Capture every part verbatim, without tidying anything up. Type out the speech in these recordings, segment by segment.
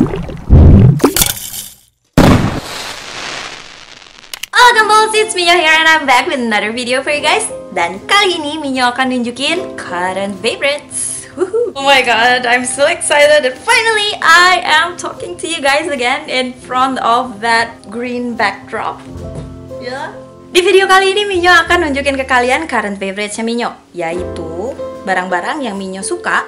Welcome balls, it's Minyo here and I'm back with another video for you guys. Dan kali ini Minyo akan nunjukin current favorites. Woohoo. Oh my god, I'm so excited that finally I am talking to you guys again in front of that green backdrop. Yeah. Di video kali ini Minyo akan nunjukin ke kalian current favorites-nya Minyo, yaitu barang-barang yang Minyo suka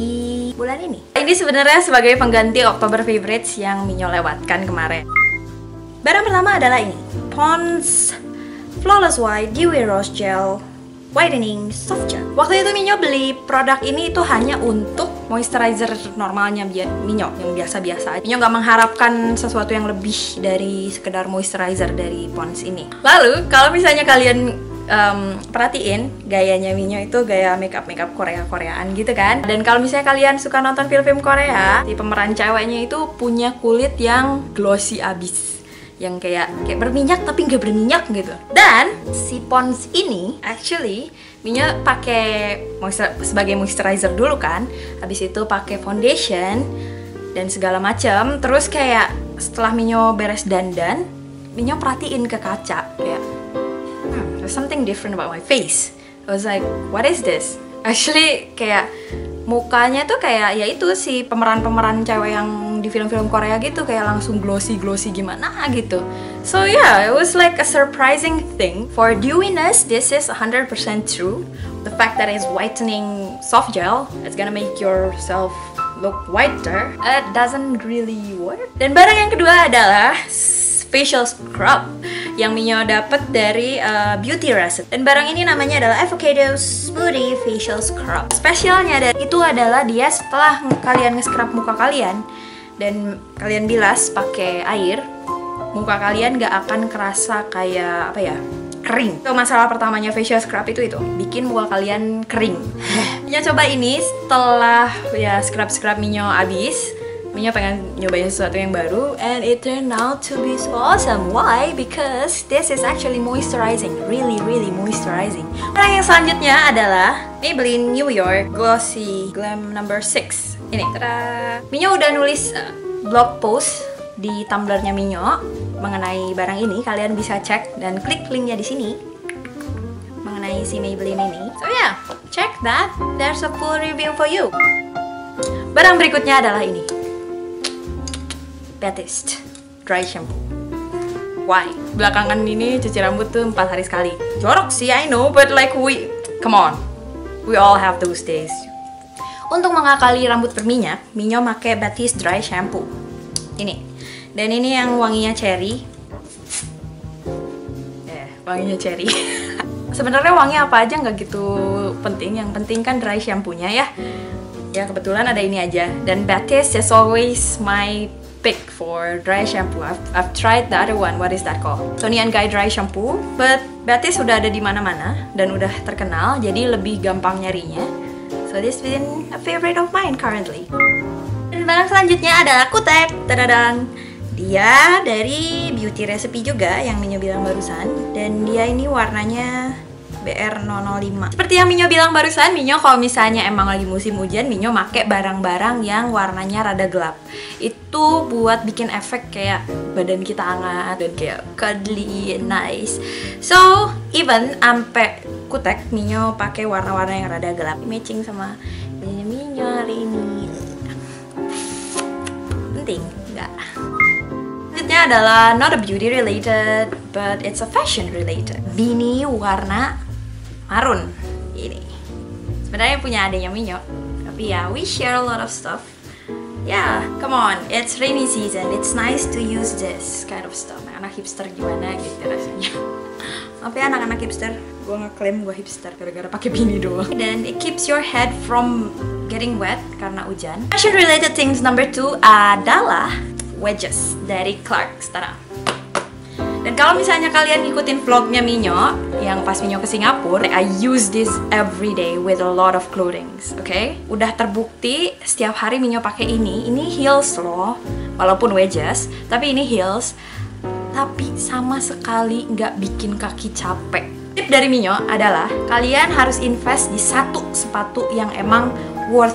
di bulan ini. Ini sebenarnya sebagai pengganti October favorites yang Minyo lewatkan kemarin. Barang pertama adalah ini, Pond's Flawless White Dewy Rose Gel Whitening Soft Gel. Waktu itu Minyo beli produk ini itu hanya untuk moisturizer normalnya Minyo, yang biasa-biasa. Minyo nggak mengharapkan sesuatu yang lebih dari sekedar moisturizer dari Pond's ini. Lalu kalau misalnya kalian um, perhatiin gayanya Minyo itu gaya makeup makeup Korea-Koreaan gitu kan. Dan kalau misalnya kalian suka nonton film-film Korea, si pemeran ceweknya itu punya kulit yang glossy abis, yang kayak kayak berminyak tapi nggak berminyak gitu. Dan si Pond's ini actually Minyo pakai moisture, sebagai moisturizer dulu kan, habis itu pakai foundation dan segala macam. Terus kayak setelah Minyo beres dandan, Minyo perhatiin ke kaca kayak hmm, there's something different about my face. I was like, what is this? Actually kayak mukanya tuh kayak ya itu si pemeran-pemeran cewek yang di film-film Korea gitu, kayak langsung glossy-glossy gimana gitu. So yeah, it was like a surprising thing. For dewiness, this is one hundred percent true. The fact that it's whitening soft gel, it's gonna make yourself look whiter. It doesn't really work. Dan barang yang kedua adalah facial scrub yang Minyo dapat dari uh, Beauty Reset. Dan barang ini namanya adalah Avocado Smoothie Facial Scrub. Spesialnya dari itu adalah dia setelah kalian nge-scrub muka kalian dan kalian bilas pakai air, muka kalian gak akan kerasa kayak apa ya, kering. So, masalah pertamanya facial scrub itu itu bikin muka kalian kering. Minyo coba ini setelah ya scrub-scrub Minyo abis. Minyo pengen nyobain sesuatu yang baru, and it turned out to be so awesome. Why? Because this is actually moisturizing, really really moisturizing. Barang yang selanjutnya adalah Maybelline New York Glossy Glam number six. Ini, tada! Minyo udah nulis uh, blog post di Tumblr-nya Minyo mengenai barang ini. Kalian bisa cek dan klik linknya di sini mengenai si Maybelline ini. So yeah, check that. There's a full review for you. Barang berikutnya adalah ini, Batiste Dry Shampoo. Why? Belakangan ini cuci rambut tuh empat hari sekali. Jorok sih, I know, but like we, come on, we all have those days. Untuk mengakali rambut berminyak, Minyo pakai Batiste Dry Shampoo. Ini, dan ini yang wanginya cherry. Eh, wanginya cherry. Sebenarnya wangi apa aja nggak gitu penting. Yang penting kan dry shampoo-nya ya. Ya kebetulan ada ini aja. Dan Batiste is always my pick for dry shampoo. I've, I've tried the other one. What is that called? Toni and Guy dry shampoo. But Batiste sudah ada di mana-mana dan udah terkenal, jadi lebih gampang nyarinya. So this been a favorite of mine currently. Dan barang selanjutnya adalah Kutek. Tadadang. Dia dari Beauty Recipe juga yang Minyo bilang barusan. Dan dia ini warnanya B R nol nol lima. Seperti yang Minyo bilang barusan, Minyo kalau misalnya emang lagi musim hujan, Minyo make barang-barang yang warnanya rada gelap. Itu buat bikin efek kayak badan kita hangat dan kayak cuddly and nice. So, even ampe Kutek, Minyo pakai warna-warna yang rada gelap, matching sama bajunya Minyo hari ini. Penting, enggak? Selanjutnya adalah not a beauty related, but it's a fashion related. Beanie warna marun ini. Sebenarnya punya adanya Minyo, tapi ya we share a lot of stuff. Yeah, come on, it's rainy season. It's nice to use this kind of stuff. Anak hipster gimana gitu rasanya. Maaf ya anak-anak hipster, gue ngeklaim gue hipster gara-gara pakai beanie doang. Dan it keeps your head from getting wet karena hujan. Fashion related things number two adalah wedges dari Clarks. Tada. Dan kalau misalnya kalian ngikutin vlognya Minyo yang pas Minyo ke Singapura, I use this every day with a lot of clothings, oke? Okay? Udah terbukti setiap hari Minyo pakai ini. Ini heels loh, walaupun wedges, tapi ini heels. Tapi sama sekali nggak bikin kaki capek. Tip dari Minyo adalah kalian harus invest di satu sepatu yang emang worth it.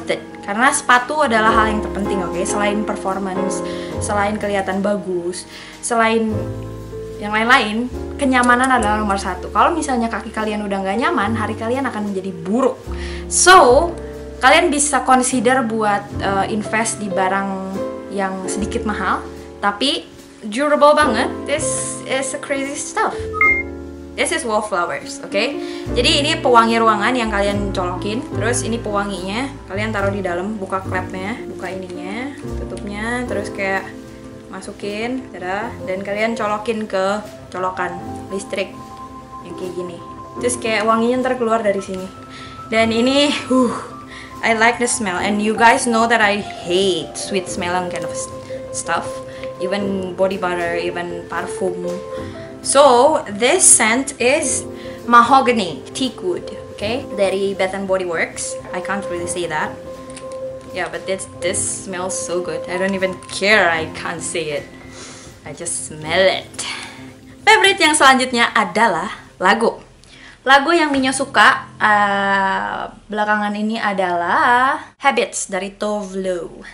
Karena sepatu adalah hal yang terpenting, oke? Okay? Selain performance, selain kelihatan bagus, selain yang lain-lain, kenyamanan adalah nomor satu. Kalau misalnya kaki kalian udah nggak nyaman, hari kalian akan menjadi buruk. So, kalian bisa consider buat uh, invest di barang yang sedikit mahal, tapi durable banget. This is a crazy stuff. This is wallflowers, oke? Okay? Jadi ini pewangi ruangan yang kalian colokin. Terus ini pewanginya, kalian taruh di dalam, buka klepnya, buka ininya, tutupnya, terus kayak masukin, tada, dan kalian colokin ke colokan listrik yang kayak gini. Terus kayak wanginya ntar keluar dari sini. Dan ini, uh, I like the smell, and you guys know that I hate sweet smelling kind of stuff, even body butter, even parfum. So this scent is mahogany teak wood, okay, dari Bath and Body Works. I can't really say that. Yeah, but this this smells so good. I don't even care. I can't say it. I just smell it. Favorite yang selanjutnya adalah lagu. Lagu yang Minyo suka uh, belakangan ini adalah Habits dari Tove Lo.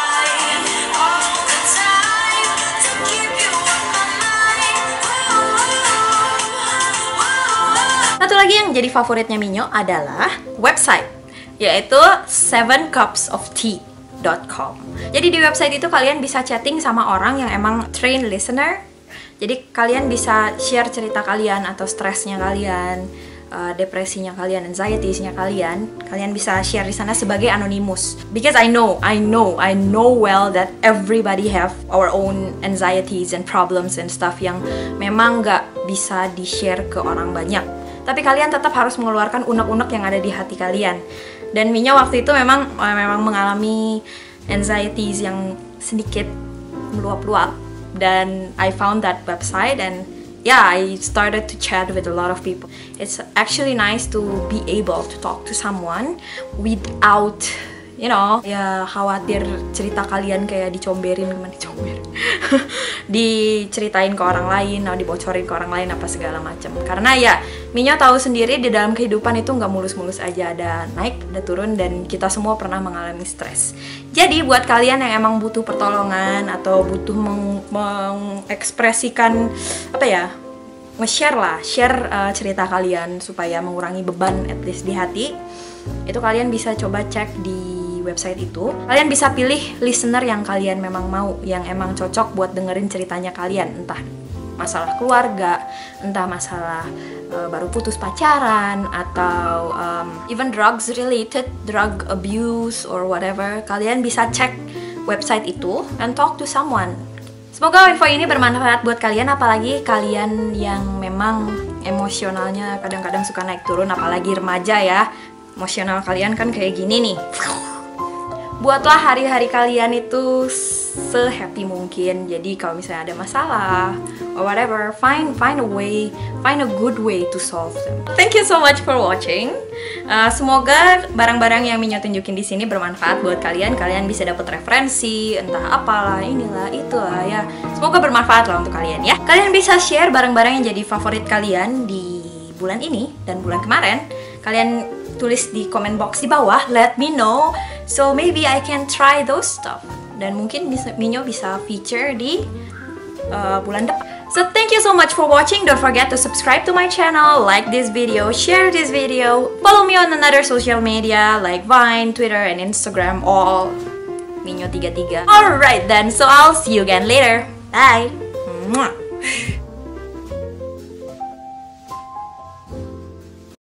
Satu lagi yang jadi favoritnya Minyo adalah website, yaitu seven cups of tea dot com. Jadi di website itu kalian bisa chatting sama orang yang emang trained listener. Jadi kalian bisa share cerita kalian atau stresnya kalian, uh, depresinya kalian, anxietiesnya kalian. Kalian bisa share di sana sebagai anonymous. Because I know, I know, I know well that everybody have our own anxieties and problems and stuff yang memang nggak bisa di-share ke orang banyak. Tapi kalian tetap harus mengeluarkan unek-unek yang ada di hati kalian. Dan Minyo waktu itu memang memang mengalami anxieties yang sedikit meluap-luap. Dan I found that website and yeah, I started to chat with a lot of people. It's actually nice to be able to talk to someone without, you know, ya khawatir cerita kalian kayak dicomberin, gimana dicomber, diceritain ke orang lain, atau dibocorin ke orang lain apa segala macam. Karena ya Minyo tahu sendiri di dalam kehidupan itu nggak mulus-mulus aja, ada naik, ada turun, dan kita semua pernah mengalami stres. Jadi buat kalian yang emang butuh pertolongan atau butuh meng mengekspresikan apa ya, nge-share lah, share uh, cerita kalian supaya mengurangi beban at least di hati, itu kalian bisa coba cek di website itu. Kalian bisa pilih listener yang kalian memang mau, yang emang cocok buat dengerin ceritanya kalian, entah masalah keluarga, entah masalah uh, baru putus pacaran, atau um, even drugs related, drug abuse or whatever. Kalian bisa cek website itu and talk to someone. Semoga info ini bermanfaat buat kalian, apalagi kalian yang memang emosionalnya kadang-kadang suka naik turun, apalagi remaja ya. Emosional kalian kan kayak gini nih. Buatlah hari-hari kalian itu se-happy mungkin. Jadi kalau misalnya ada masalah or whatever, find find a way, find a good way to solve them. Thank you so much for watching. Uh, semoga barang-barang yang Minyo tunjukin di sini bermanfaat buat kalian. Kalian bisa dapat referensi, entah apalah, inilah, itulah ya. Semoga bermanfaat lah untuk kalian ya. Kalian bisa share barang-barang yang jadi favorit kalian di bulan ini dan bulan kemarin. Kalian tulis di comment box di bawah, let me know. So maybe I can try those stuff. Dan mungkin bisa, Minyo bisa feature di uh, bulan depan. So thank you so much for watching. Don't forget to subscribe to my channel, like this video, share this video. Follow me on another social media like Vine, Twitter, and Instagram, all Minyo tiga tiga. Alright then, so I'll see you again later. Bye! Mwah.